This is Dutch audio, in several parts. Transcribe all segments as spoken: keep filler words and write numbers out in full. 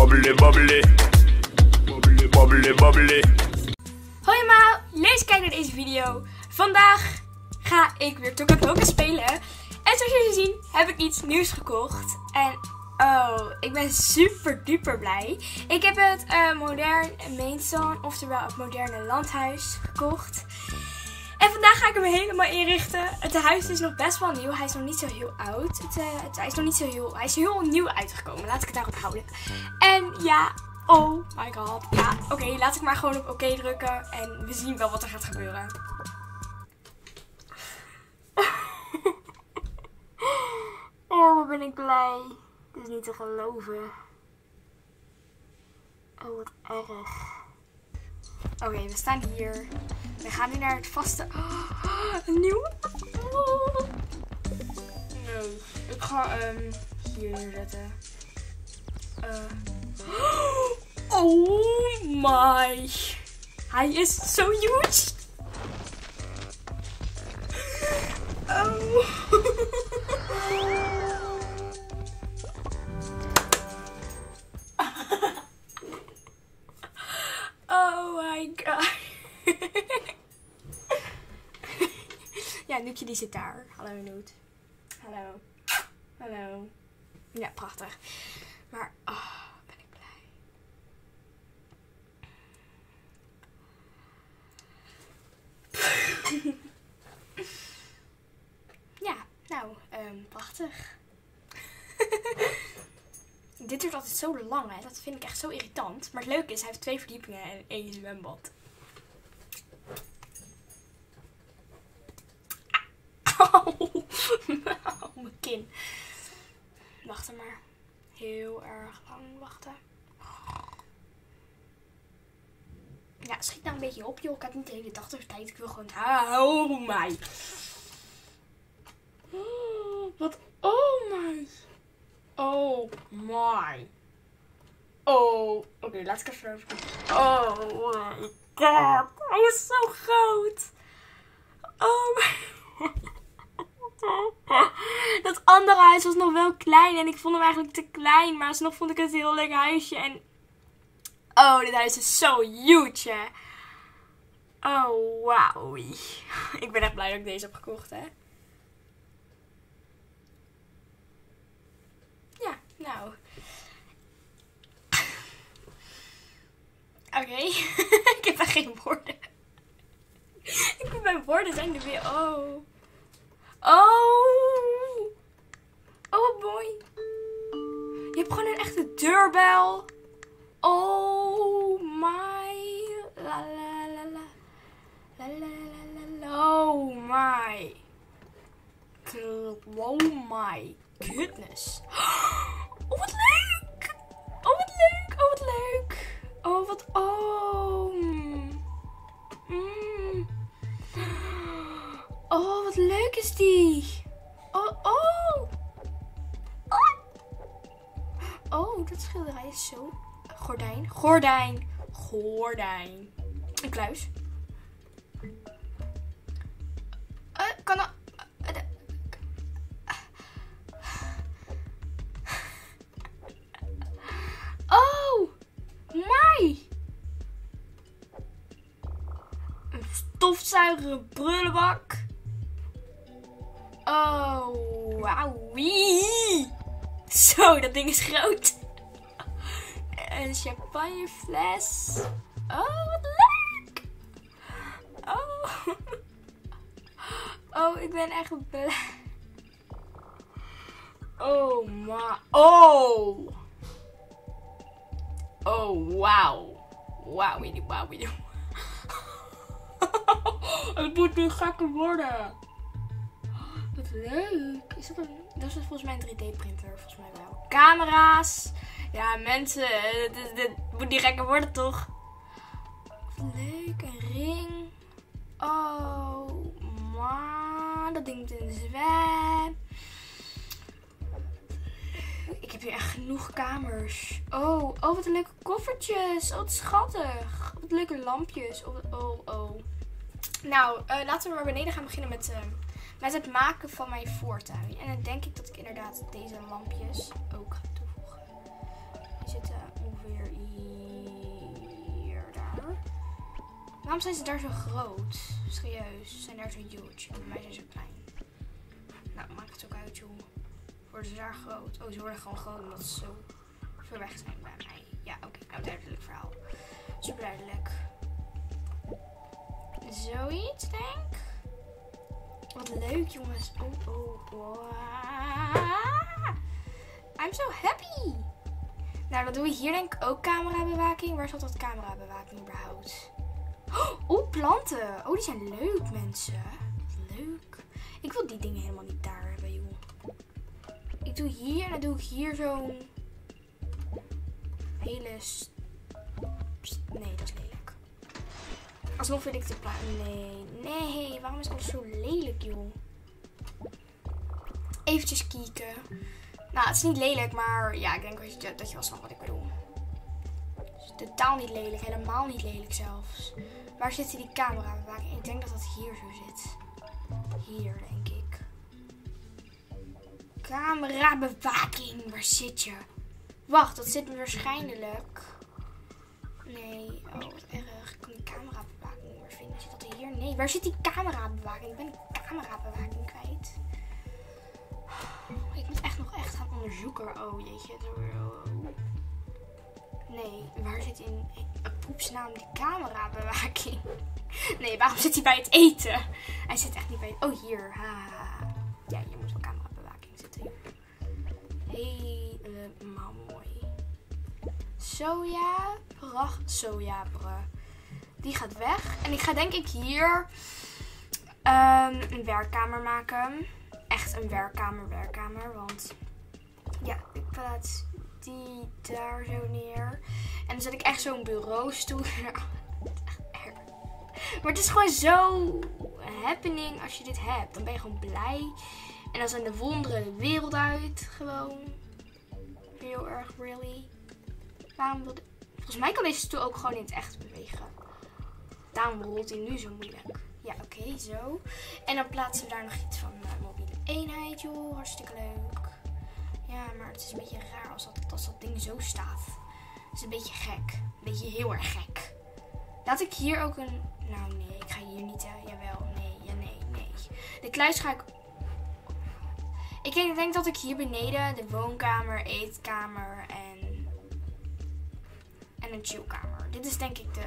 Bubbly, bubbly. Bubbly, bubbly, bubbly. Hoi allemaal, leuk dat je kijkt naar deze video. Vandaag ga ik weer Toca Boca spelen. En zoals jullie zien heb ik iets nieuws gekocht. En oh, ik ben super duper blij. Ik heb het uh, modern Maidstone, oftewel het moderne landhuis gekocht. En vandaag ga ik hem helemaal inrichten. Het huis is nog best wel nieuw. Hij is nog niet zo heel oud. Het, uh, het, hij is nog niet zo heel... Hij is heel nieuw uitgekomen. Laat ik het daarop houden. En ja... Oh my god. Ja, oké. Okay, laat ik maar gewoon op oké okay drukken. En we zien wel wat er gaat gebeuren. Oh, wat ben ik blij. Het is niet te geloven. Oh, wat erg. Oké, okay, we staan hier. We gaan nu naar het vaste... Oh, een nieuw... Oh. Nee, ik ga um, hier neerzetten. Uh. Oh my. Hij is zo huge. Oh. Oh my god. Ja, Noekje die zit daar. Hallo Noet. Hallo. Hallo. Ja, prachtig. Maar, oh, ben ik blij. Ja, nou, um, prachtig. Dit duurt altijd zo lang, hè. Dat vind ik echt zo irritant. Maar het leuke is, hij heeft twee verdiepingen en één zwembad. Oh, mijn kin. Wacht maar. Heel erg lang wachten. Ja, schiet nou een beetje op, joh. Ik heb niet de hele dag de tijd. Ik wil gewoon... Oh my. Oh, wat... Oh my. Oh my. Oh. Oké, okay, laat ik even over. Oh my god. Hij is zo groot. Oh my. Dat andere huis was nog wel klein en ik vond hem eigenlijk te klein, maar alsnog vond ik het een heel leuk huisje. En oh, dit huis is zo huge, hè. Oh, wauw. Ik ben echt blij dat ik deze heb gekocht, hè. Ja, nou. Oké. Okay. Ik heb echt geen woorden. Ik heb mijn woorden zijn er weer. Oh. Oh. Oh boy. Je hebt gewoon een echte deurbel. Oh my. La la la la. La la la la. Oh my. Oh my goodness. Oh wat leuk. Oh wat leuk. Oh wat leuk. Oh wat. Oh. Mm. Oh wat leuk is die. Oh oh. Oh, dat schilderij is zo... Gordijn. Gordijn. Gordijn. Een kluis. Uh, kan dat... Uh, oh. My. Een stofzuiger, een prullenbak. Oh, wauwie. Zo, dat ding is groot. Een champagnefles. Oh, wat leuk. Oh. Oh, ik ben echt blij. Oh, ma. Oh. Oh, wauw. Wauw, wauw, wauw. Het moet nu gekker worden. Wat leuk. Is dat een... Dat is volgens mij een drie D printer. Volgens mij wel. Camera's. Ja, mensen. Dit, dit moet niet gekker worden, toch? Wat leuk. Een ring. Oh, man. Dat ding moet in de zwem. Ik heb hier echt genoeg kamers. Oh, oh, wat een leuke koffertjes. Oh, wat schattig. Wat leuke lampjes. Oh, oh, oh. Nou, uh, laten we maar beneden gaan beginnen met... Uh, Met het maken van mijn voortuin. En dan denk ik dat ik inderdaad deze lampjes ook ga toevoegen. Die zitten ongeveer ongeveer hier, daar. Waarom zijn ze daar zo groot? Serieus, ze zijn daar zo huge. En bij mij zijn ze klein. Nou, maakt het ook uit, joh. Worden ze daar groot? Oh, ze worden gewoon groot omdat ze zo ver weg zijn bij mij. Ja, oké. Okay, nou, duidelijk verhaal. Super duidelijk. Zoiets, denk. Wat leuk, jongens. Oh, oh, oh. I'm so happy. Nou, dan doen we hier denk ik ook camerabewaking. Waar zat dat camerabewaking überhaupt? Oh, planten. Oh, die zijn leuk, mensen. Leuk. Ik wil die dingen helemaal niet daar hebben, joh. Ik doe hier en dan doe ik hier zo'n hele... Nee, dat is lelijk. Alsnog vind ik de plaat. Nee, nee. Waarom is alles zo lelijk, joh? Eventjes kieken. Nou, het is niet lelijk, maar ja, ik denk dat je, dat je wel snapt wat ik bedoel. Het is totaal niet lelijk. Helemaal niet lelijk zelfs. Waar zit die camerabewaking? Ik denk dat dat hier zo zit. Hier, denk ik. Camerabewaking. Waar zit je? Wacht, dat zit waarschijnlijk... Nee, oh wat erg. Ik kan die camerabewaking niet meer vinden. Zit dat hier? Nee, waar zit die camerabewaking? Ik ben die camerabewaking kwijt. Ik moet echt nog echt gaan onderzoeken. Oh jeetje. Nee, waar zit in een poepsnaam die camerabewaking? Nee, waarom zit hij bij het eten? Hij zit echt niet bij het... Oh, hier. Ha. Ja, hier moet wel camerabewaking zitten. Helemaal mooi. Soja. Pracht. Sojabre. Die gaat weg. En ik ga denk ik hier um, een werkkamer maken. Echt een werkkamer, werkkamer. Want ja, ik plaats die daar zo neer. En dan zet ik echt zo'n bureaustoel. Maar het is gewoon zo happening als je dit hebt. Dan ben je gewoon blij. En dan zijn de wonderen de wereld uit. Gewoon. Heel erg, really. Waarom wilde... Volgens mij kan deze stoel ook gewoon in het echt bewegen. Daarom rolt hij nu zo moeilijk. Ja, oké, okay, zo. En dan plaatsen we daar nog iets van uh, mobiele eenheid, joh. Hartstikke leuk. Ja, maar het is een beetje raar als dat, als dat ding zo staat. Het is een beetje gek. Een beetje heel erg gek. Laat ik hier ook een... Nou, nee, ik ga hier niet... Uh, jawel, nee, ja, nee, nee. De kluis ga ik... Ik denk dat ik hier beneden de woonkamer, eetkamer en... En een chillkamer. Dit is denk ik de...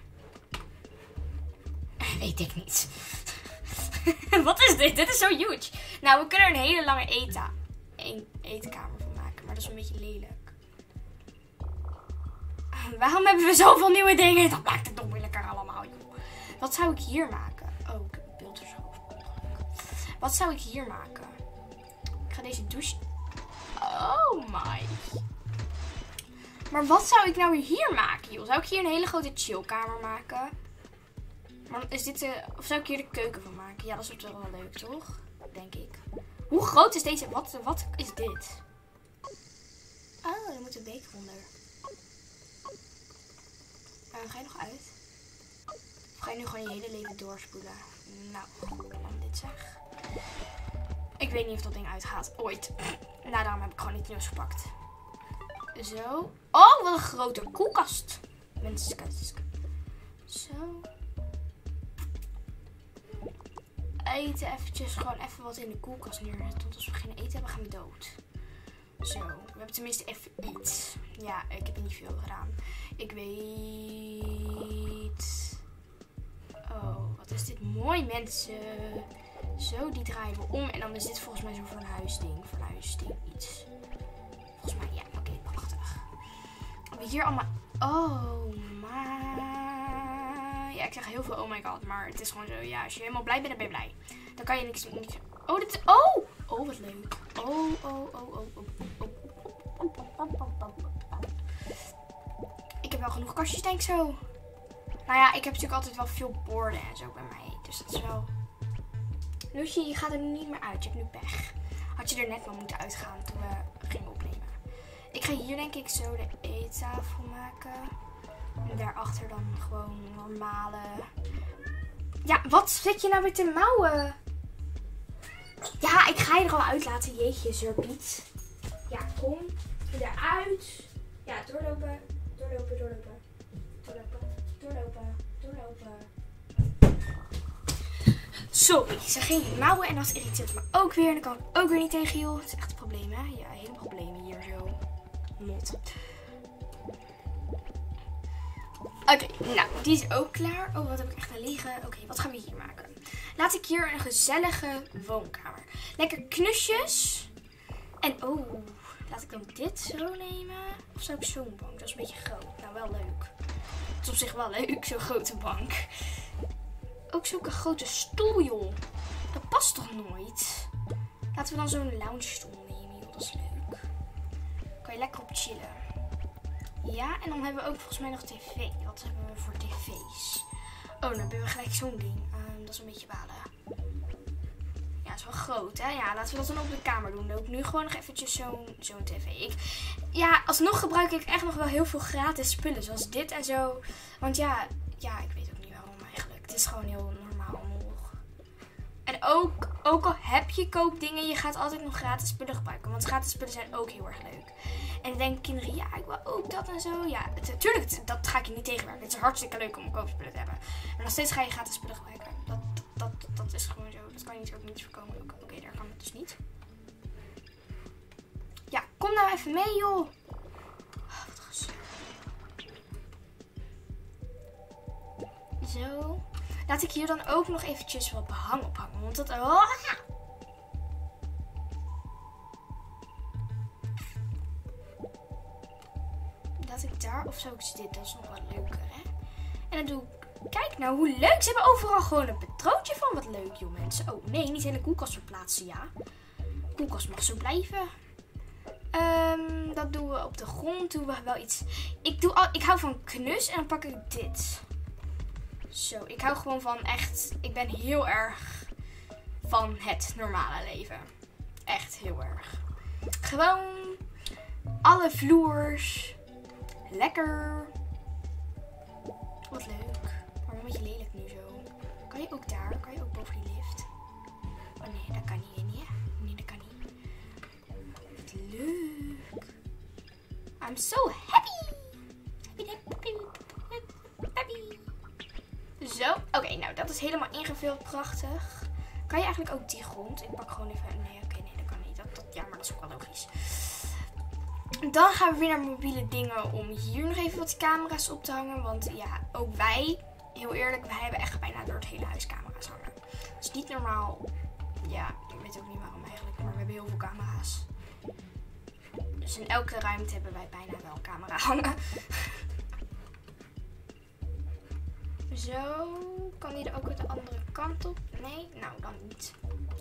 Weet ik niet. Wat is dit? Dit is zo huge. Nou, we kunnen er een hele lange eta een eetkamer van maken. Maar dat is een beetje lelijk. Waarom hebben we zoveel nieuwe dingen? Dat maakt het nog moeilijker allemaal, joh. Wat zou ik hier maken? Oh, ik heb een beeld er zo over. Wat zou ik hier maken? Ik ga deze douche... Oh my. Maar wat zou ik nou hier maken, joh? Zou ik hier een hele grote chillkamer maken? Maar is dit de... Of zou ik hier de keuken van maken? Ja, dat is wel leuk, toch? Denk ik. Hoe groot is deze... Wat, wat is dit? Oh, er moet een beker onder. Uh, ga je nog uit? Of ga je nu gewoon je hele leven doorspoelen? Nou, dan dit zeg. Ik weet niet of dat ding uitgaat. Ooit. Nou, daarom heb ik gewoon niet nieuws gepakt. Zo. Oh, wat een grote koelkast. Mensen, zo. Eten eventjes, gewoon even wat in de koelkast neerzetten. Want als we geen eten hebben, gaan we dood. Zo, we hebben tenminste even iets. Ja, ik heb er niet veel gedaan. Ik weet... Oh, wat is dit mooi, mensen. Zo, die draaien we om. En dan is dit volgens mij zo'n verhuisding. Verhuisding, iets. Volgens mij, ja, oké, okay, prachtig. We hier allemaal... Oh, my... Ja, ik zeg heel veel oh my god, maar het is gewoon zo, ja, als je helemaal blij bent, dan ben je blij. Dan kan je niks doen. Oh, dit is... Oh! Oh, wat leuk. Oh, oh, oh, oh, oh, oh. Ik heb wel genoeg kastjes, denk ik zo. Nou ja, ik heb natuurlijk altijd wel veel borden en zo bij mij. Dus dat is wel... Loesje, je gaat er nu niet meer uit. Je hebt nu pech. Had je er net wel moeten uitgaan toen we gingen opnemen. Ik ga hier denk ik zo de eettafel maken. En daarachter dan gewoon normale... Ja, wat zit je nou weer te mouwen? Ja, ik ga je er al uitlaten. Jeetje, Zurpiet. Ja, kom. Eruit. Ja, doorlopen. doorlopen, doorlopen. Doorlopen, doorlopen, doorlopen. Sorry, ze ging hier mouwen en dat irriteert me ook weer. En dan kan ik ook weer niet tegen, joh. Het is echt een probleem, hè? Ja, hele problemen hier zo. Mot. Oké, okay, nou, die is ook klaar. Oh, wat heb ik echt aan liggen? Oké, okay, wat gaan we hier maken? Laat ik hier een gezellige woonkamer. Lekker knusjes. En oh, laat ik dan dit zo nemen? Of zou ik zo'n bank? Dat is een beetje groot. Nou, wel leuk. Het is op zich wel leuk, zo'n grote bank. Ook zulke grote stoel, joh. Dat past toch nooit? Laten we dan zo'n lounge stoel nemen, joh. Dat is leuk. Kan je lekker op chillen. Ja, en dan hebben we ook volgens mij nog tv. Wat hebben we voor tv's? Oh, dan hebben we gelijk zo'n ding. Um, dat is een beetje balen. Ja, dat is wel groot, hè? Ja, laten we dat dan op de kamer doen. Dan doe ik nu gewoon nog eventjes zo'n zo'n tv. Ik, ja, alsnog gebruik ik echt nog wel heel veel gratis spullen. Zoals dit en zo. Want ja, ja, ik weet ook niet waarom eigenlijk. Het is gewoon heel normaal nog. En ook, ook al heb je koopdingen, je gaat altijd nog gratis spullen gebruiken. Want gratis spullen zijn ook heel erg leuk. En dan denken kinderen, ja, ik wil ook dat en zo. Ja, natuurlijk, het, dat ga ik je niet tegenwerken. Het is hartstikke leuk om koopspullen te hebben. Maar nog steeds ga je gratis spullen gebruiken. Dat, dat, dat, dat is gewoon zo. Dat kan je natuurlijk niet voorkomen. Oké, okay, daar kan het dus niet. Ja, kom nou even mee, joh. Oh, wat gezellig. Zo. Laat ik hier dan ook nog eventjes wat behang ophangen. Want dat... Oh. Laat ik daar, of zou ik dit? Dat is nog wat leuker, hè? En dan doe ik... Kijk nou hoe leuk. Ze hebben overal gewoon een patroontje van. Wat leuk, joh, mensen. Oh, nee, niet hele koelkast verplaatsen, ja. De koelkast mag zo blijven. Um, dat doen we op de grond. Doen we wel iets... Ik, doe al, ik hou van knus en dan pak ik dit. Zo, ik hou gewoon van echt... Ik ben heel erg van het normale leven. Echt heel erg. Gewoon alle vloers... Lekker. Wat leuk. Maar een beetje lelijk nu zo. Kan je ook daar? Kan je ook boven die lift? Oh nee, dat kan niet. Nee, nee dat kan niet. Wat leuk. I'm so happy. Happy, happy, happy. Zo. Oké, okay, nou dat is helemaal ingevuld. Prachtig. Kan je eigenlijk ook die grond? Ik pak gewoon even... Nee, oké, okay, nee, dat kan niet. Dat, dat, ja, maar dat is ook wel logisch. Dan gaan we weer naar mobiele dingen om hier nog even wat camera's op te hangen. Want ja, ook wij, heel eerlijk, wij hebben echt bijna door het hele huis camera's hangen. Dat is niet normaal. Ja, ik weet ook niet waarom eigenlijk, maar we hebben heel veel camera's. Dus in elke ruimte hebben wij bijna wel een camera hangen. Zo, kan die er ook de andere kant op? Nee, nou dan niet.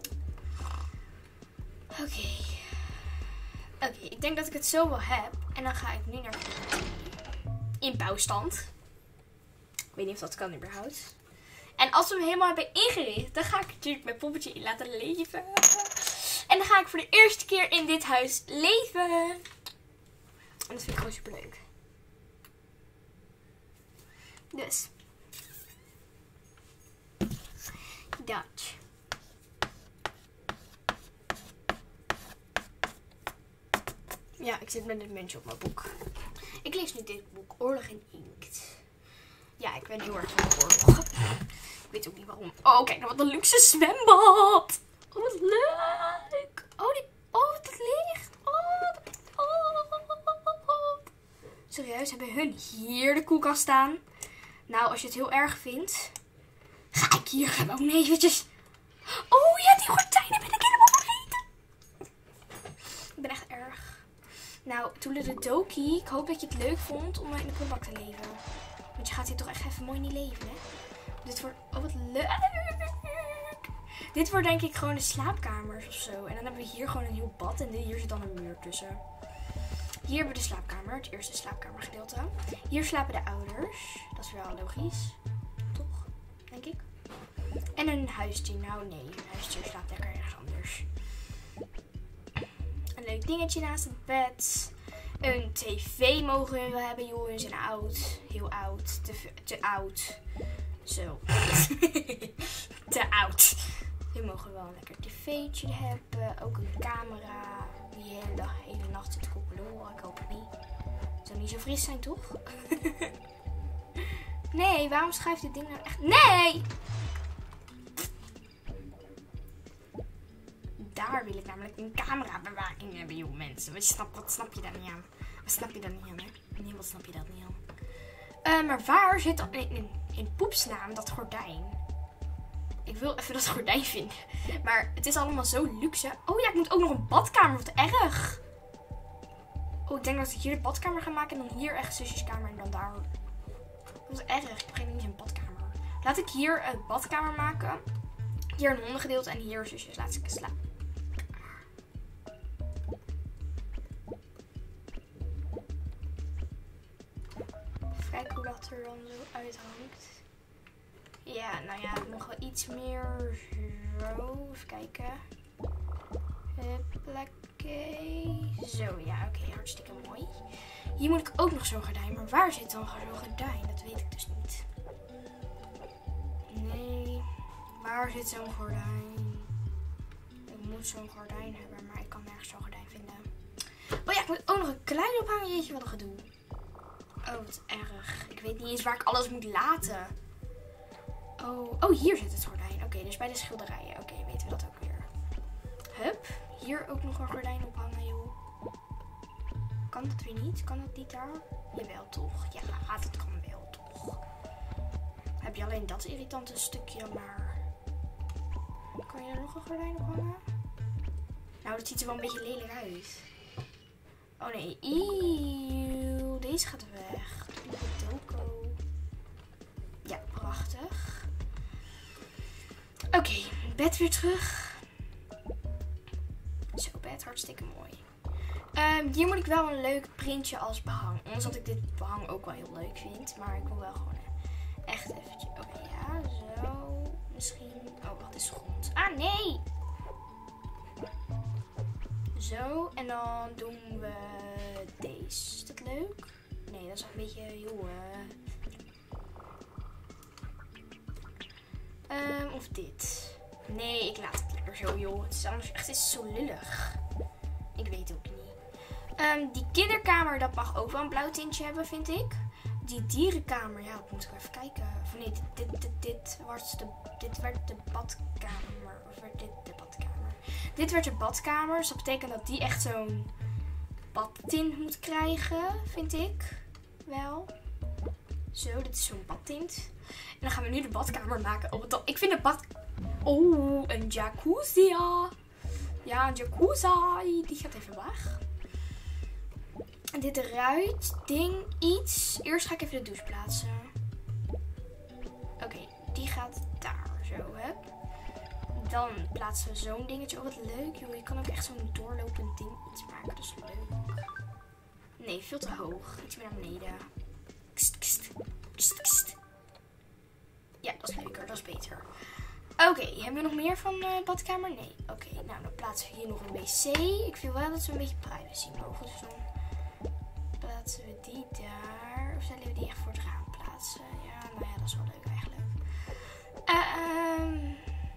Oké. Okay. Oké, okay, ik denk dat ik het zo wel heb. En dan ga ik nu naar in bouwstand. Ik weet niet of dat kan überhaupt. En als we hem helemaal hebben ingericht, dan ga ik natuurlijk mijn poppetje in laten leven. En dan ga ik voor de eerste keer in dit huis leven. En dat vind ik gewoon super leuk. Dus. Dat. Ja, ik zit met dit muntje op mijn boek. Ik lees nu dit boek, Oorlog en Inkt. Ja, ik ben heel erg van de oorlog. Ik weet ook niet waarom. Oh, kijk nou wat een luxe zwembad. Oh, wat leuk. Oh, die, oh wat het licht. Oh, oh. Serieus, hebben hun hier de koelkast staan? Nou, als je het heel erg vindt, ga ik hier gewoon eventjes... Oh ja, die gordijnen ben ik helemaal vergeten. Ik ben echt erg. Nou, Toedeledokie, ik hoop dat je het leuk vond om in de prullenbak te leven. Want je gaat hier toch echt even mooi niet leven, hè? Dit wordt... Oh, wat leuk! Dit wordt denk ik gewoon de slaapkamers of zo. En dan hebben we hier gewoon een nieuw bad. En hier zit dan een muur tussen. Hier hebben we de slaapkamer, het eerste slaapkamergedeelte. Hier slapen de ouders. Dat is wel logisch. Toch? Denk ik. En een huisdier. Nou nee, een huisdier slaapt lekker ergens anders. Een leuk dingetje naast het bed. Een tv mogen we hebben. Joh, we zijn oud. Heel oud. Te, te oud. Zo. Te oud. Nu mogen we wel een lekker tv'tje hebben. Ook een camera. Die de hele dag, hele nacht zit te koppelen. Ik hoop het niet. toch niet zo fris zijn, toch? Nee, waarom schuift dit ding nou echt... Nee! Daar wil ik namelijk een camerabewaking hebben, joh, mensen. Wat snap, wat snap je daar niet aan? Wat snap je daar niet aan, hè? Nee, wat snap je dat niet aan? Uh, maar waar zit dan in, in, in poepsnaam dat gordijn? Ik wil even dat gordijn vinden. Maar het is allemaal zo luxe. Oh ja, ik moet ook nog een badkamer. Wat erg. Oh, ik denk dat ik hier de badkamer ga maken. En dan hier echt zusjeskamer. En dan daar. Dat is erg. Ik heb geen niet een badkamer. Laat ik hier een badkamer maken. Hier een hondengedeelte. En hier zusjes. Laat ik slapen. Kijk hoe dat er dan zo uithangt. Ja, nou ja, nog wel iets meer zo. Even kijken. Huppakee. Zo, ja, oké, okay, hartstikke mooi. Hier moet ik ook nog zo'n gordijn. Maar waar zit dan zo'n gordijn? Dat weet ik dus niet. Nee. Waar zit zo'n gordijn? Ik moet zo'n gordijn hebben, maar ik kan nergens zo'n gordijn vinden. Oh ja, ik moet ook nog een klein ophangen. Jeetje, wat een gedoe. Oh, wat erg. Ik weet niet eens waar ik alles moet laten. Oh, oh hier zit het gordijn. Oké, okay, dus bij de schilderijen. Oké, okay, weten we dat ook weer. Hup. Hier ook nog een gordijn ophangen, joh. Kan dat weer niet? Kan dat niet daar? Jawel, toch? Ja, dat kan wel, toch? Heb je alleen dat irritante stukje, maar... Kan je er nog een gordijn ophangen? Nou, dat ziet er wel een beetje lelijk uit. Oh nee, eeuw, deze gaat weg. Doko. Ja, prachtig. Oké, okay, bed weer terug. Zo, bed, hartstikke mooi. Um, hier moet ik wel een leuk printje als behang. Ondanks dat ik dit behang ook wel heel leuk vind. Maar ik wil wel gewoon echt eventjes... Oké, okay, ja, zo. Misschien... Oh, wat is grond? Ah, nee! Zo, en dan doen we deze. Is dat leuk? Nee, dat is een beetje heel... Uh... Um, of dit. Nee, ik laat het lekker zo, joh. Het is anders echt het is zo lullig. Ik weet het ook niet. Um, die kinderkamer, dat mag ook wel een blauw tintje hebben, vind ik. Die dierenkamer, ja, dat moet ik even kijken. Of nee, dit, dit, dit, dit, wordt de, dit werd de badkamer. Of werd dit de badkamer? Dit werd de badkamer. Dus dat betekent dat die echt zo'n badtint moet krijgen, vind ik. Wel. Zo, dit is zo'n badtint. En dan gaan we nu de badkamer maken. Oh, wat ik vind de bad... Oh, een jacuzzi. Ja, een jacuzzi. Die gaat even weg. En dit eruit ding iets. Eerst ga ik even de douche plaatsen. Oké, okay, die gaat daar zo, hè. Dan plaatsen we zo'n dingetje. Oh, wat leuk, joh. Je kan ook echt zo'n doorlopend ding iets maken. Dat is leuk. Nee, veel te hoog. Iets meer naar beneden. Kst, kst, kst, kst. Ja, dat is leuker. Dat is beter. Oké, okay, hebben we nog meer van de uh, badkamer? Nee. Oké, okay, nou dan plaatsen we hier nog een wc. Ik vind wel dat we een beetje privacy mogen. Dus dan plaatsen we die daar. Of zullen we die echt voor het raam plaatsen? Ja, nou ja, dat is wel leuk eigenlijk. Uh, um,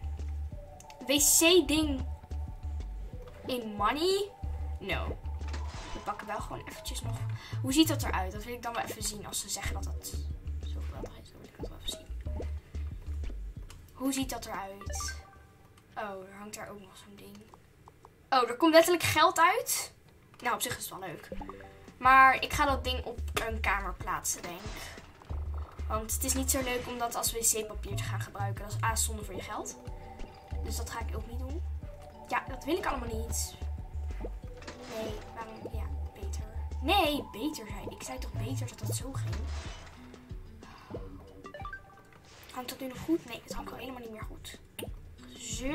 wc-ding in money? No. We pakken wel gewoon eventjes nog... Hoe ziet dat eruit? Dat wil ik dan wel even zien als ze zeggen dat dat zo geweldig is. Dan wil ik dat wel even zien. Hoe ziet dat eruit? Oh, er hangt daar ook nog zo'n ding. Oh, er komt letterlijk geld uit. Nou, op zich is het wel leuk. Maar ik ga dat ding op een kamer plaatsen, denk ik. Want het is niet zo leuk om dat als wc-papier te gaan gebruiken. Dat is A, zonde voor je geld. Dus dat ga ik ook niet doen. Ja, dat wil ik allemaal niet. Nee, waarom? Ja, beter. Nee, beter zijn. Ik zei toch beter dat dat zo ging? Hangt dat nu nog goed? Nee, het hangt al helemaal niet meer goed. Zo.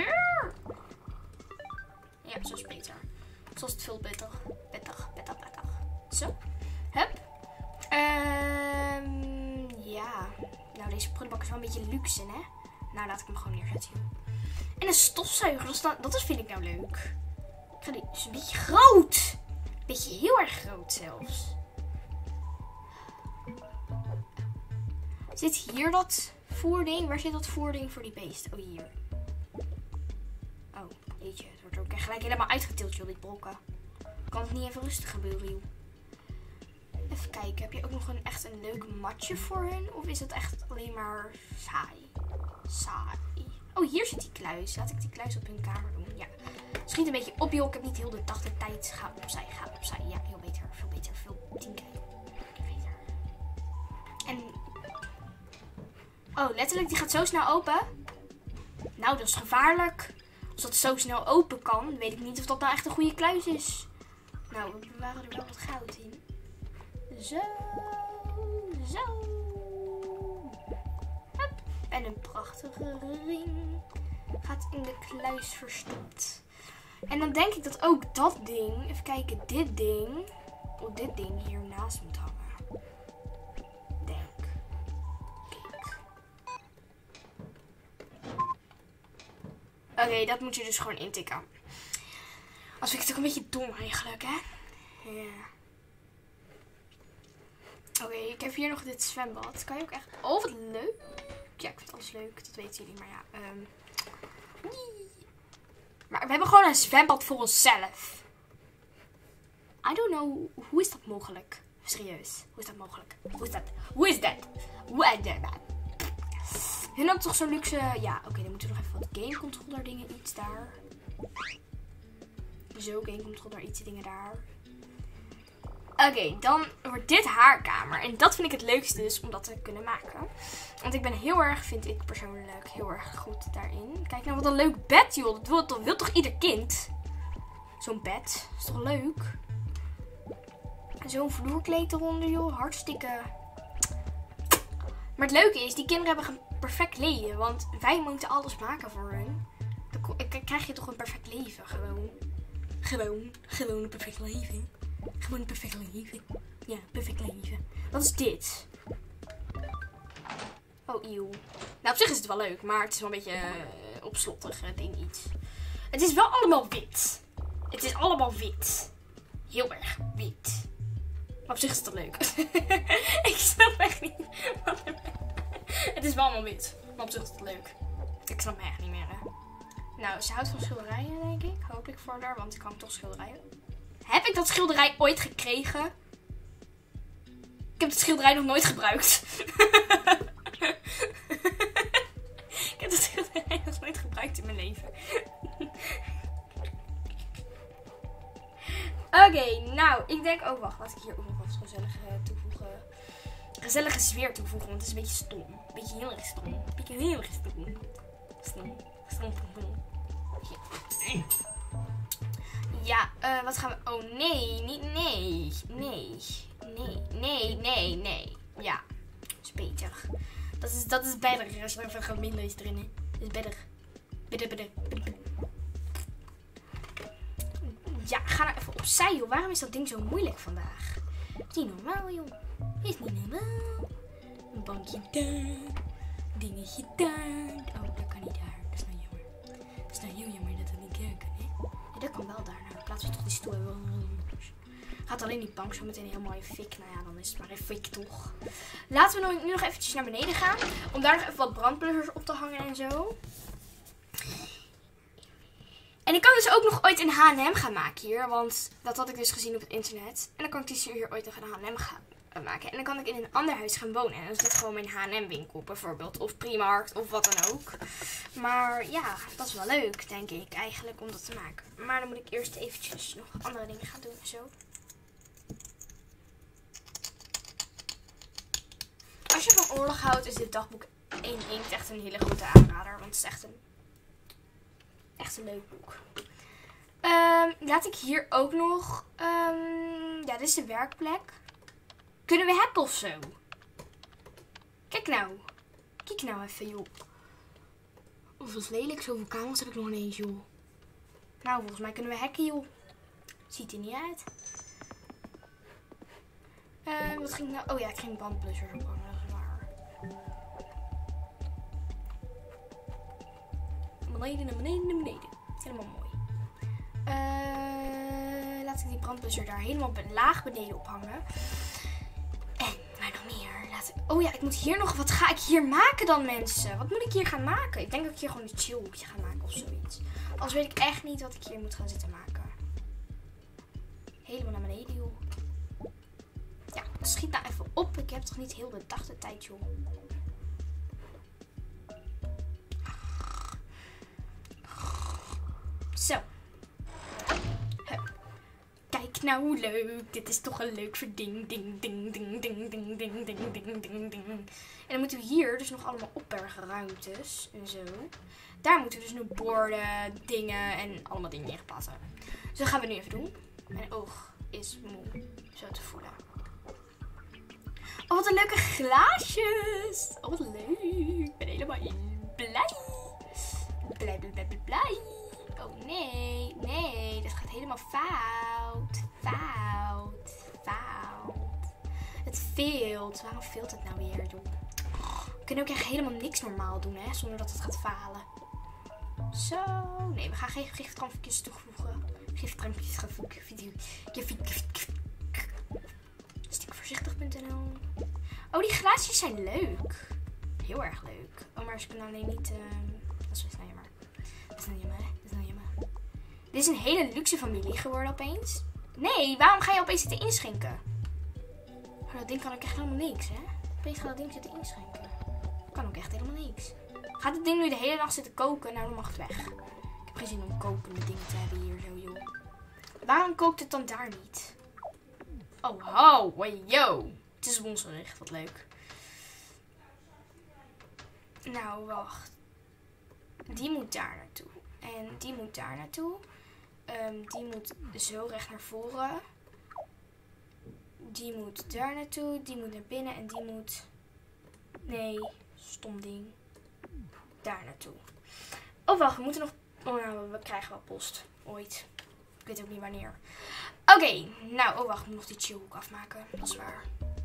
Ja, zo is beter. Zo is het veel beter. Beter, beter, beter. Zo. Hup. Um, ja. Nou, deze prullenbak is wel een beetje luxe, hè? Nou, laat ik hem gewoon neerzetten. En een stofzuiger, dat is, dan, dat is vind ik nou leuk. Ik ga die, is een beetje groot. Een beetje heel erg groot zelfs. Zit hier dat voerding? Waar zit dat voerding voor die beest? Oh, hier. Oh, jeetje. Het wordt ook echt gelijk helemaal uitgetild, joh, die brokken. Kan het niet even rustig gebeuren, joh? Even Even kijken, heb je ook nog een, echt een leuk matje voor hun? Of is het echt alleen maar saai? Saai. Oh, hier zit die kluis. Laat ik die kluis op hun kamer doen. Ja. Schiet een beetje op, joh. Ik heb niet heel de dag de tijd. Ga opzij, ga opzij. Ja, heel beter. Veel beter. Veel tien keer beter. En... Oh, letterlijk, die gaat zo snel open. Nou, dat is gevaarlijk. Als dat zo snel open kan, weet ik niet of dat nou echt een goede kluis is. Nou, we bewaren er wel wat goud in. Zo. Zo. Hup. En een prachtige ring. Gaat in de kluis verstopt. En dan denk ik dat ook dat ding, even kijken, dit ding, of dit ding hier naast moet hangen. Denk. Kijk. Oké, okay, dat moet je dus gewoon intikken. Als vind ik het ook een beetje dom eigenlijk, hè? Ja. Oké, okay, ik heb hier nog dit zwembad. Kan je ook echt... Oh, wat leuk. Ja, ik vind alles leuk. Dat weten jullie. Maar ja, um... maar we hebben gewoon een zwembad voor onszelf. I don't know. Hoe is dat mogelijk? Serieus. Hoe is dat mogelijk? Hoe is dat? Hoe is dat? Hoe is dat? Hun had toch zo'n luxe... Ja, oké. Okay, dan moeten we nog even wat game controller dingen. Iets daar. Zo, game controller. Iets dingen daar. Oké, okay, dan wordt dit haar kamer. En dat vind ik het leukste dus om dat te kunnen maken. Want ik ben heel erg, vind ik persoonlijk, heel erg goed daarin. Kijk nou, wat een leuk bed, joh. Dat wil, dat wil toch ieder kind? Zo'n bed. Is toch leuk? En zo'n vloerkleed eronder, joh. Hartstikke. Maar het leuke is, die kinderen hebben een perfect leven. Want wij moeten alles maken voor hun. Dan krijg je toch een perfect leven, gewoon. Gewoon, gewoon een perfect leven. Gewoon een perfect leven. Ja, perfect leven. Wat is dit? Oh, eeuw. Nou, op zich is het wel leuk, maar het is wel een beetje uh, opslottig uh, ding iets. Het is wel allemaal wit. Het is allemaal wit. Heel erg wit. Maar op zich is het wel leuk. Ik snap echt niet. Wat er... Het is wel allemaal wit. Maar op zich is het leuk. Ik snap me echt niet meer, hè. Nou, ze houdt van schilderijen, denk ik. Hoop ik voor haar, want ik kan toch schilderijen. Heb ik dat schilderij ooit gekregen? Ik heb het schilderij nog nooit gebruikt. Ik heb het schilderij nog nooit gebruikt in mijn leven. Oké, okay, nou, ik denk ook, wacht, laat ik hier ook nog wat gezellig toevoegen. Gezellige sfeer toevoegen, want het is een beetje stom. Een beetje heel erg stom. Een beetje heel erg stom. Stom. Stom. Stom. Ja. Ja, uh, wat gaan we... Oh, nee. Niet... Nee. Nee. Nee. Nee. Nee. Nee. Ja. Dat is beter. Dat is, dat is beter. Als je er even gaat minder erin. Hè. Dat is beter. Beter, beter, beter. Ja, ga nou even opzij, joh. Waarom is dat ding zo moeilijk vandaag? Is niet normaal, joh. Is niet normaal. Een bankje daar. Dingetje daar. Oh, dat kan niet daar. Dat is nou jammer. Dat is nou heel jammer dat dat niet daar kan, hè. Ja, dat kan wel daar. Nou, plaatsen we toch die stoel hebben. Gaat alleen die bank zo meteen heel mooi fik. Nou ja, dan is het maar even fik toch. Laten we nu nog eventjes naar beneden gaan. Om daar nog even wat brandblussers op te hangen en zo. En ik kan dus ook nog ooit een H en M gaan maken hier. Want dat had ik dus gezien op het internet. En dan kan ik dus hier ooit nog een H en M gaan maken. En dan kan ik in een ander huis gaan wonen. En dan is dit gewoon mijn H en M winkel bijvoorbeeld. Of Primark of wat dan ook. Maar ja, dat is wel leuk denk ik eigenlijk om dat te maken. Maar dan moet ik eerst eventjes nog andere dingen gaan doen en zo. Als je van oorlog houdt is dit dagboek één inkt echt een hele grote aanrader. Want het is echt een, echt een leuk boek. Um, laat ik hier ook nog... Um, ja, dit is de werkplek. Kunnen we hacken of zo? Kijk nou. Kijk nou even, joh. Of dat is lelijk. Zoveel kamers heb ik nog ineens, joh. Nou, volgens mij kunnen we hacken, joh. Ziet er niet uit. Uh, wat ging nou? Oh ja, ik ging brandblussers ophangen. Dat is waar. Beneden, naar beneden, naar beneden. Het is helemaal mooi. Uh, laat ik die brandblusser daar helemaal laag beneden ophangen. En, maar nog meer. Laat ik... Oh ja, ik moet hier nog... Wat ga ik hier maken dan, mensen? Wat moet ik hier gaan maken? Ik denk dat ik hier gewoon een chillhoekje ga maken of zoiets. Anders weet ik echt niet wat ik hier moet gaan zitten maken. Helemaal naar beneden, joh. Ja, Schiet nou even op. Ik heb toch niet heel de dag de tijd, joh. Zo. Hup. Kijk nou hoe leuk. Dit is toch een leuk verding. Ding, ding, ding, ding, ding, ding, ding, ding, ding, ding. En dan moeten we hier dus nog allemaal opbergen ruimtes en zo. Daar moeten we dus nu borden, dingen en allemaal dingen in plaatsen. Dus dat gaan we nu even doen. Mijn oog is moe. Zo te voelen. Oh, wat een leuke glaasjes. Oh, wat leuk. Ik ben helemaal blij. Blij, blij, blij, blij. Oh, nee. Nee, dat gaat helemaal fout. Fout. Fout. Het veelt. Waarom veelt het nou weer, joh? We kunnen ook echt helemaal niks normaal doen, hè. Zonder dat het gaat falen. Zo. Nee, we gaan geen giftrampjes toevoegen. Giftrampjes gaan voegen. Stiekvoorzichtig punt n l. Oh, die glaasjes zijn leuk. Heel erg leuk. Oh, maar ze kunnen alleen niet... Uh... Dat is nou jammer. Dat is nou jammer, hè. Dat is nou jammer. Dit is een hele luxe familie geworden opeens. Nee, waarom ga je opeens zitten inschenken? Oh, dat ding kan ook echt helemaal niks, hè. Opeens gaat dat ding zitten inschenken. Kan ook echt helemaal niks. Gaat het ding nu de hele nacht zitten koken? Nou, dan mag het weg. Ik heb geen zin om kokende dingen te hebben hier zo, joh. Waarom kookt het dan daar niet? Oh, ho, hey, yo. Het is wonsgericht, wat leuk. Nou, wacht. Die moet daar naartoe. En die moet daar naartoe. Um, die moet zo recht naar voren. Die moet daar naartoe. Die moet naar binnen. En die moet... Nee, stom ding. Daar naartoe. Oh, wacht. We moeten nog... Oh, nou, we krijgen wel post. Ooit. Ik weet ook niet wanneer. Oké. Okay, nou, oh, wacht. Ik moet nog die chillhoek afmaken. Dat is waar.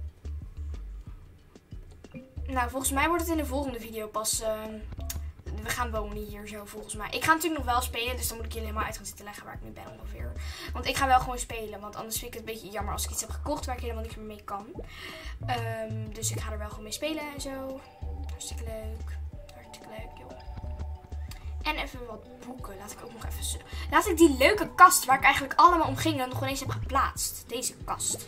Nou, volgens mij wordt het in de volgende video pas... Uh, we gaan wonen hier zo, volgens mij. Ik ga natuurlijk nog wel spelen, dus dan moet ik jullie helemaal uit gaan zitten leggen waar ik nu ben ongeveer. Want ik ga wel gewoon spelen, want anders vind ik het een beetje jammer als ik iets heb gekocht waar ik helemaal niks meer mee kan. Um, dus ik ga er wel gewoon mee spelen en zo. Hartstikke leuk. Hartstikke leuk, joh. En even wat boeken. Laat ik ook nog even... Laat ik die leuke kast, waar ik eigenlijk allemaal om ging, dan nog ineens heb geplaatst. Deze kast.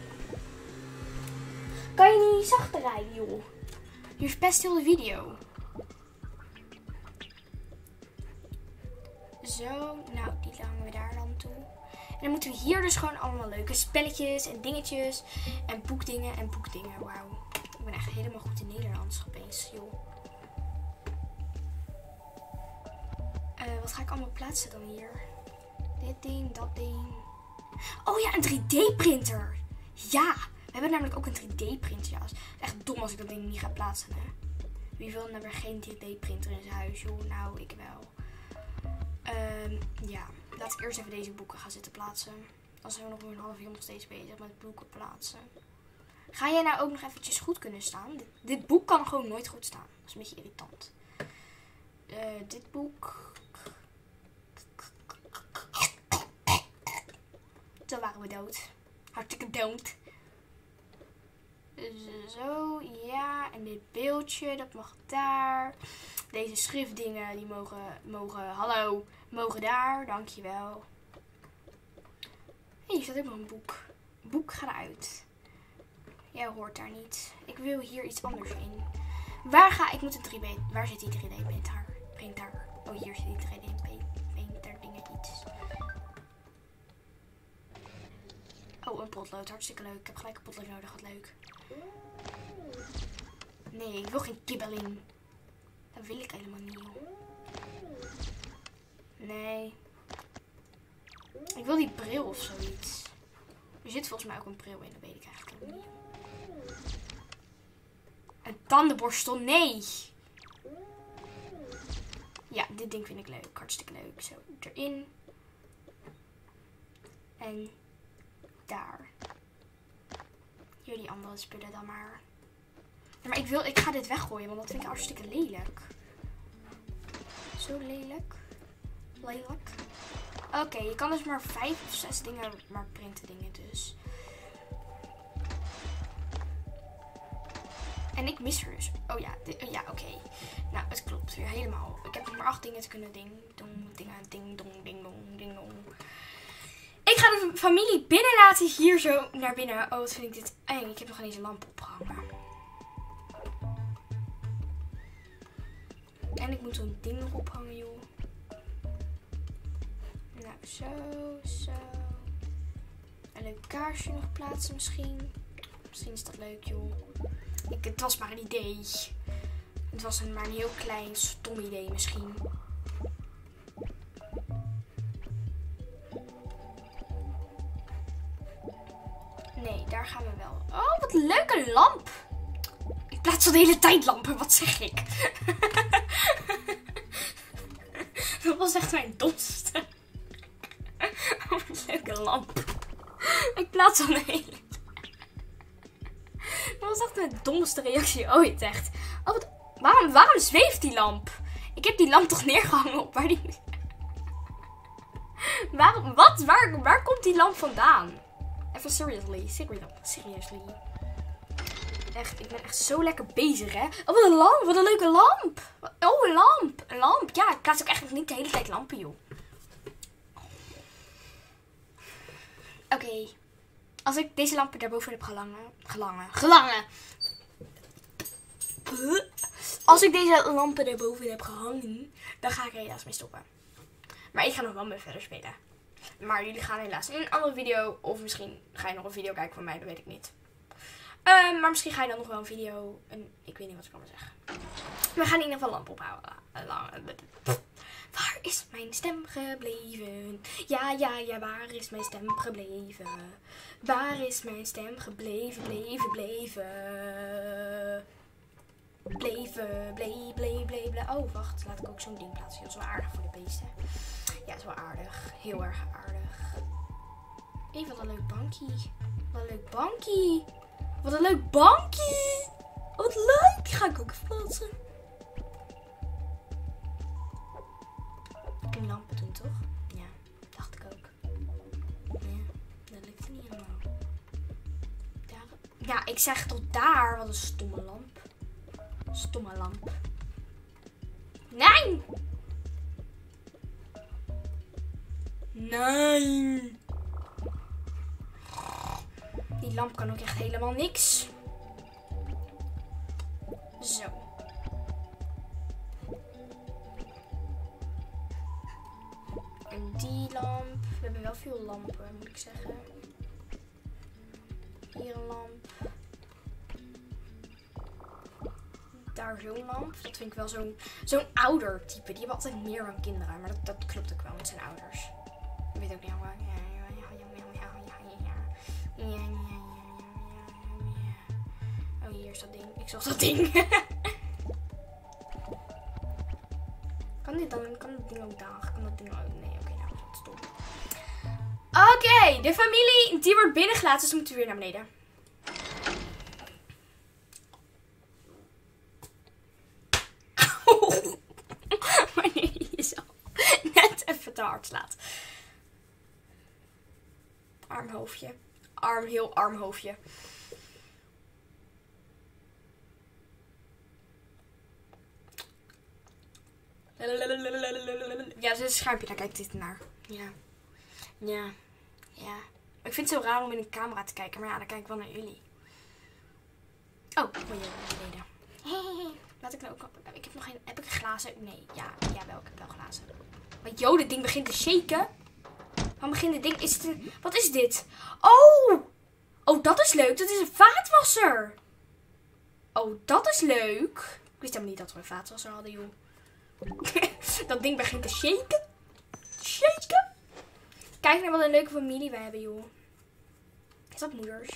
Kan je niet zachter rijden, joh? Je verpest heel de video. Zo, nou, die laten we daar dan toe. En dan moeten we hier dus gewoon allemaal leuke spelletjes en dingetjes. En boekdingen en boekdingen. Wauw. Ik ben echt helemaal goed in Nederlands opeens, joh. Uh, wat ga ik allemaal plaatsen dan hier? Dit ding, dat ding. Oh ja, een drie D printer. Ja, we hebben namelijk ook een drie D printer. Ja, het is echt dom als ik dat ding niet ga plaatsen, hè. Wie wil nou weer geen drie D printer in zijn huis, joh? Nou, ik wel. Um, ja, laat ik eerst even deze boeken gaan zitten plaatsen. Dan zijn we nog een half uur nog steeds bezig met boeken plaatsen. Ga jij nou ook nog eventjes goed kunnen staan? Dit, dit boek kan gewoon nooit goed staan. Dat is een beetje irritant. Uh, dit boek. Zo waren we dood. Hartstikke dood. Zo, ja. En dit beeldje, dat mag daar. Deze schriftdingen, die mogen, mogen, hallo, mogen daar. Dankjewel. Hé, hier staat ook nog een boek. Boek, ga eruit. Jij hoort daar niet. Ik wil hier iets anders in. Waar ga ik? Moet een drie D. Waar zit die drie D printer? Printer. Oh, hier zit die drie D printer dingen iets. Oh, een potlood. Hartstikke leuk. Ik heb gelijk een potlood nodig. Wat leuk. Nee, ik wil geen kibbeling. Dat wil ik helemaal niet, joh. Nee. Ik wil die bril of zoiets. Er zit volgens mij ook een bril in. Dat weet ik eigenlijk helemaal niet. Een tandenborstel? Nee. Ja, dit ding vind ik leuk. Hartstikke leuk. Zo, erin. En daar. Hier die andere spullen dan maar. Ja, maar ik, wil, ik ga dit weggooien, want dat vind ik hartstikke lelijk. Zo lelijk. Lelijk. Oké, okay, je kan dus maar vijf of zes dingen maar printen dingen dus. En ik mis er dus. Oh ja, dit, ja oké. Okay. Nou, het klopt weer helemaal. Ik heb nog maar acht dingen te kunnen ding. Dong, dingen, ding, dong, ding, dong, ding, dong. Ik ga het mijn familie binnenlaten hier zo naar binnen. Oh, wat vind ik dit eng. Ik heb nog geen eens een lamp opgehangen. En ik moet zo'n ding nog ophangen, joh. Nou, zo, zo. Een leuk kaarsje nog plaatsen misschien. Misschien is dat leuk, joh. Ik, het was maar een idee. Het was een, maar een heel klein, stom idee misschien. Nee, daar gaan we wel. Oh, wat een leuke lamp. Ik plaats al de hele tijd lampen, wat zeg ik? Dat was echt mijn domste. Oh, wat een leuke lamp. Ik plaats al de hele tijd. Dat was echt mijn domste reactie ooit, echt. Oh, wat... waarom, waarom zweeft die lamp? Ik heb die lamp toch neergehangen op waar die... waarom, wat? Waar, waar komt die lamp vandaan? Even seriously, seriously, seriously. Echt, ik ben echt zo lekker bezig, hè. Oh, wat een lamp, wat een leuke lamp. Oh, een lamp, een lamp. Ja, ik plaats ook eigenlijk niet de hele tijd lampen, joh. Oké. Okay. Als ik deze lampen daarboven heb gelangen, gelangen, gelangen. Als ik deze lampen daarboven heb gehangen, dan ga ik er helaas mee stoppen. Maar ik ga nog wel mee verder spelen. Maar jullie gaan helaas in een andere video. Of misschien ga je nog een video kijken van mij, dat weet ik niet. Uh, maar misschien ga je dan nog wel een video. En ik weet niet wat ik allemaal zeg. We gaan in ieder geval lamp ophouden. Waar is mijn stem gebleven? Ja, ja, ja, waar is mijn stem gebleven? Waar is mijn stem gebleven? Bleven, bleven. Bleven, bleef, bleef, bleef, bleef. Oh, wacht. Laat ik ook zo'n ding plaatsen. Dat is wel aardig voor de beesten. Ja, dat is wel aardig. Heel erg aardig. Hé, wat een leuk bankie. Wat een leuk bankie. Wat een leuk bankie. Wat leuk. Die ga ik ook even plaatsen. Ik kan lampen doen, toch? Ja, dacht ik ook. Ja, dat lukte niet helemaal. Daar. Ja, ik zeg tot daar. Wat een stomme lamp. Stomme lamp. Nee! Nee! Die lamp kan ook echt helemaal niks. Zo. En die lamp. We hebben wel veel lampen, moet ik zeggen. Hier een lamp. Daar zo'n lamp. Dat vind ik wel zo'n zo'n ouder type. Die hebben altijd meer dan kinderen. Maar dat, dat klopt ook wel met zijn ouders. Ik weet ook niet hoe. Ja, ja, ja, ja, ja, ja, ja, ja, ja. Oh, hier is dat ding. Ik zag dat ding. Kan dit dan? Kan dat ding ook dagen? Kan dat ding ook? Nee, oké, okay, nou, dat is stom. Oké, okay, de familie die wordt binnengelaten. Dus we moeten weer naar beneden. Wanneer je jezelf net even te hard slaat. Arm hoofdje. Arm, heel arm hoofdje. Ja, dit is een schuimpje. Daar kijkt dit naar. Ja. Ja. Ja. Ik vind het zo raar om in een camera te kijken. Maar ja, dan kijk ik wel naar jullie. Oh, moet je beneden. Laat ik nou ook... Ik heb nog geen... Heb ik glazen? Nee. Ja, ja wel. Ik heb wel glazen. Maar joh, dit ding begint te shaken. Waarom begint dit ding... Is het een... Wat is dit? Oh! Oh, dat is leuk. Dat is een vaatwasser. Oh, dat is leuk. Ik wist helemaal niet dat we een vaatwasser hadden, joh. Dat ding begint te shaken. Shaken. Kijk naar wat een leuke familie we hebben, joh. Is dat moeders?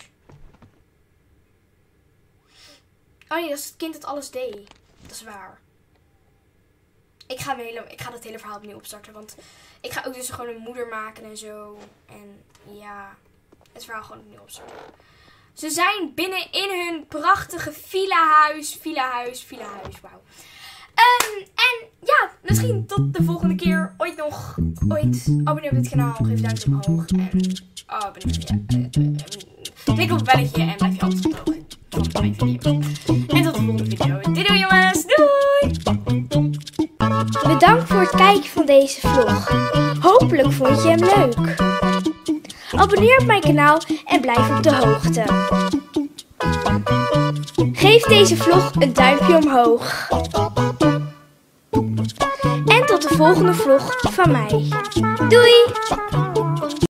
Oh nee, dat is het kind dat alles deed. Dat is waar. Ik ga, mijn hele, ik ga dat hele verhaal opnieuw opstarten. Want ik ga ook dus gewoon een moeder maken en zo. En ja, het verhaal gewoon opnieuw opstarten. Ze zijn binnen in hun prachtige villa-huis. Villa-huis, villa-huis, wauw. Um, en ja, misschien tot de volgende keer. Ooit nog. Ooit. Abonneer op dit kanaal. Geef een duimpje omhoog. En abonneer je. Klik op het belletje en blijf je altijd op de hoogte van mijn video's. En tot de volgende video. Doei doei jongens. Doei. Bedankt voor het kijken van deze vlog. Hopelijk vond je hem leuk. Abonneer op mijn kanaal en blijf op de hoogte. Geef deze vlog een duimpje omhoog. En tot de volgende vlog van mij. Doei!